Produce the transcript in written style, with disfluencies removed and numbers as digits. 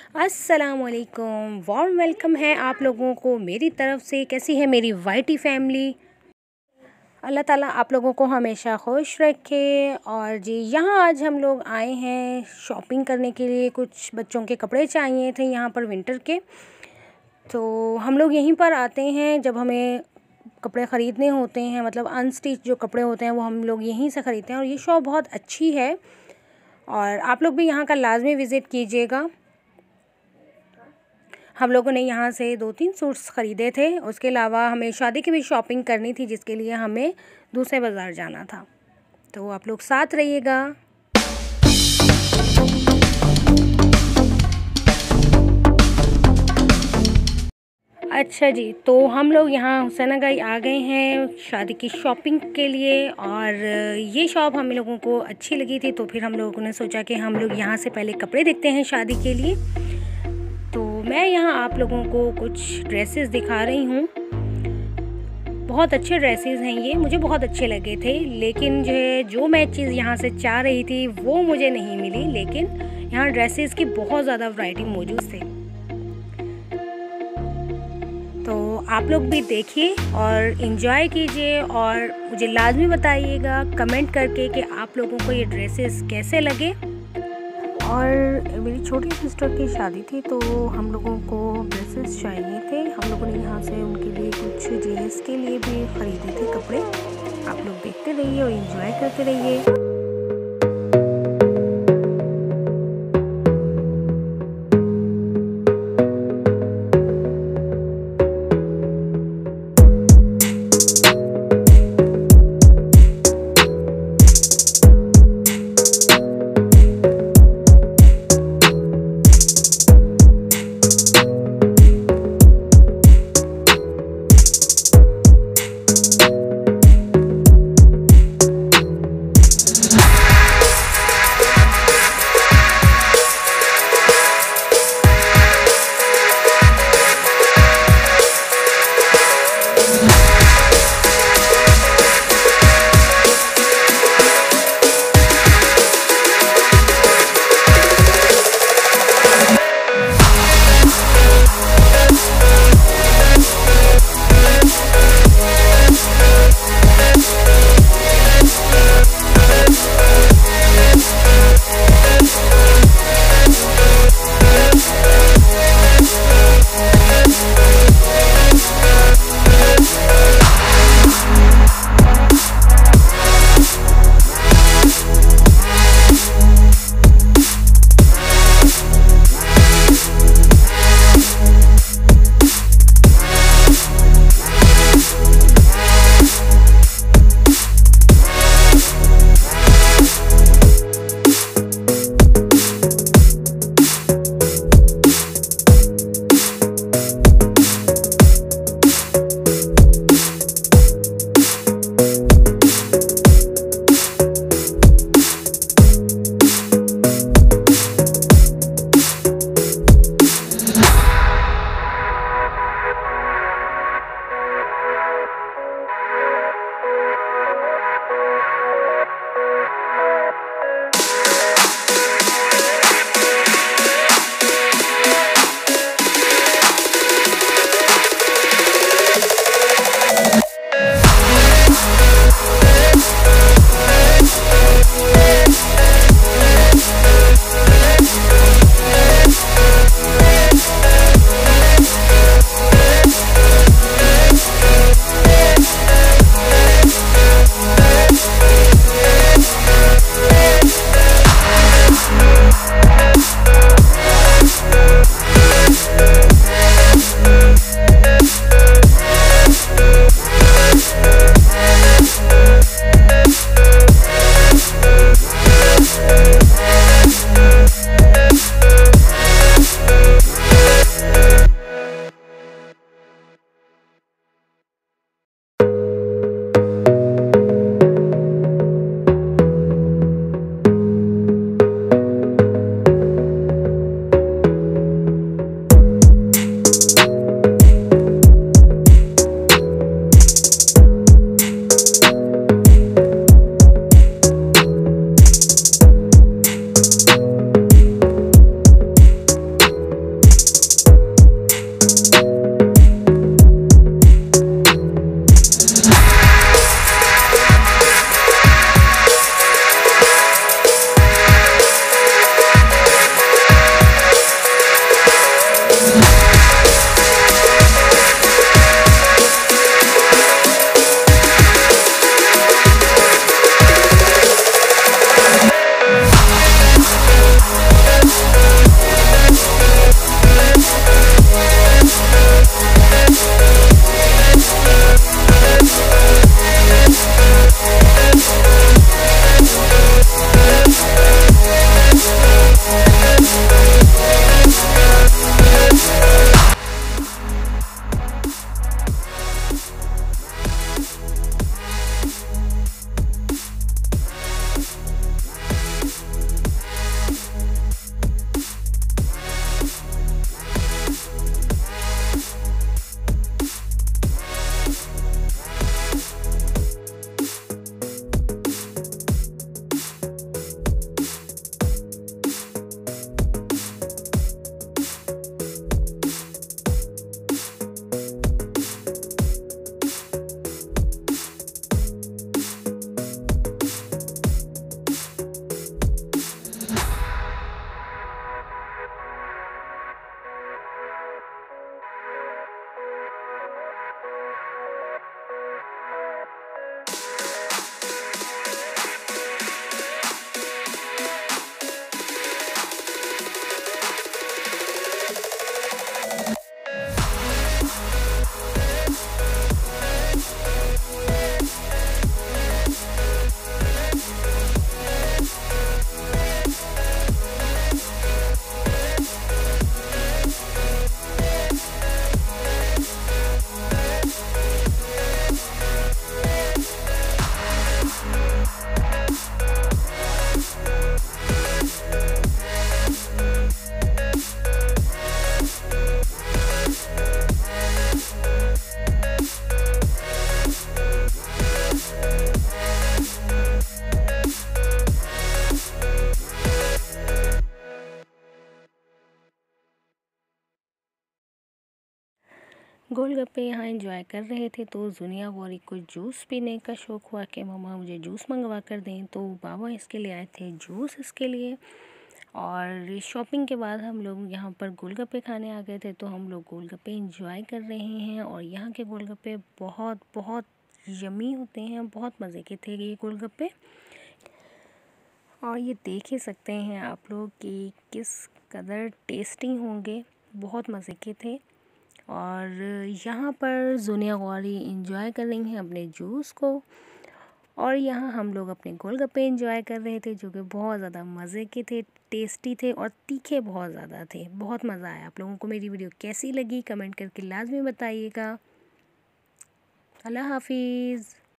अस्सलामुअलैकुम, warm welcome है आप लोगों को मेरी तरफ़ से। कैसी है मेरी वाइटी फैमिली। अल्लाह ताला आप लोगों को हमेशा खुश रखे। और जी यहाँ आज हम लोग आए हैं शॉपिंग करने के लिए। कुछ बच्चों के कपड़े चाहिए थे यहाँ पर विंटर के, तो हम लोग यहीं पर आते हैं जब हमें कपड़े ख़रीदने होते हैं। मतलब अनस्टिच जो कपड़े होते हैं वो हम लोग यहीं से ख़रीदते हैं। और ये शॉप बहुत अच्छी है और आप लोग भी यहाँ का लाजमी विज़िट कीजिएगा। हम लोगों ने यहाँ से 2-3 सूट्स ख़रीदे थे। उसके अलावा हमें शादी की भी शॉपिंग करनी थी जिसके लिए हमें दूसरे बाज़ार जाना था। तो आप लोग साथ रहिएगा। अच्छा जी, तो हम लोग यहाँ हुसैनागाई आ गए हैं शादी की शॉपिंग के लिए। और ये शॉप हम लोगों को अच्छी लगी थी तो फिर हम लोगों ने सोचा कि हम लोग यहाँ से पहले कपड़े देखते हैं शादी के लिए। तो मैं यहाँ आप लोगों को कुछ ड्रेसेस दिखा रही हूँ। बहुत अच्छे ड्रेसेस हैं ये, मुझे बहुत अच्छे लगे थे। लेकिन जो मैं चीज़ यहाँ से चाह रही थी वो मुझे नहीं मिली। लेकिन यहाँ ड्रेसेस की बहुत ज़्यादा वैरायटी मौजूद थे। तो आप लोग भी देखिए और इन्जॉय कीजिए और मुझे लाजमी बताइएगा कमेंट करके कि आप लोगों को ये ड्रेसेस कैसे लगे। और मेरी छोटी सिस्टर की शादी थी तो हम लोगों को ड्रेसेस चाहिए थे। हम लोगों ने यहाँ से उनके लिए कुछ जेंट्स के लिए भी ख़रीदे थे कपड़े। आप लोग देखते रहिए और एंजॉय करते रहिए। गोलगप्पे यहाँ एंजॉय कर रहे थे तो जुनिया गौरी को जूस पीने का शौक़ हुआ कि मम्मा मुझे जूस मंगवा कर दें, तो बाबा इसके लिए आए थे जूस इसके लिए। और शॉपिंग के बाद हम लोग यहाँ पर गोलगप्पे खाने आ गए थे, तो हम लोग गोलगप्पे एंजॉय कर रहे हैं। और यहाँ के गोलगप्पे बहुत बहुत यम्मी होते हैं, बहुत मज़े के थे ये गोलगप्पे। और ये देख ही सकते हैं आप लोग कि किस कदर टेस्टी होंगे, बहुत मज़े के थे। और यहाँ पर जुनिया गौरी एंजॉय कर रही हैं अपने जूस को, और यहाँ हम लोग अपने गोलगप्पे एंजॉय कर रहे थे जो कि बहुत ज़्यादा मज़े के थे, टेस्टी थे और तीखे बहुत ज़्यादा थे। बहुत मज़ा आया। आप लोगों को मेरी वीडियो कैसी लगी कमेंट करके लाजमी बताइएगा। अल्लाह हाफिज़।